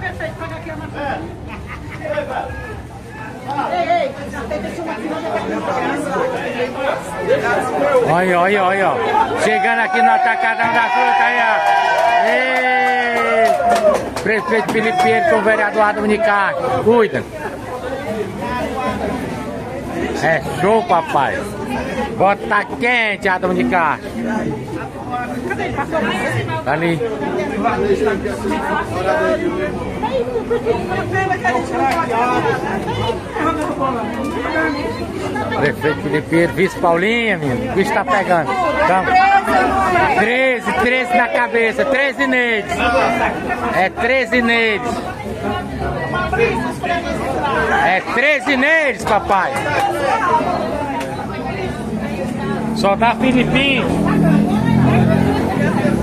perfeito, paga aqui a maçã. Ei, olha, olha, olha, ó. Chegando aqui no Atacadão da Fruta aí, ó. Ei, prefeito Felipe Pinheiro com o vereador Adão de Castro. Cuida. É show, papai. Bota quente, Adão de Castro. Tá ali. Prefeito Felipe Pinheiro, vice Paulinha, menino. O bicho tá pegando. Então, 13 na cabeça, 13 neles. É 13 neles. É 13 neles, papai. Só dá Filipinho.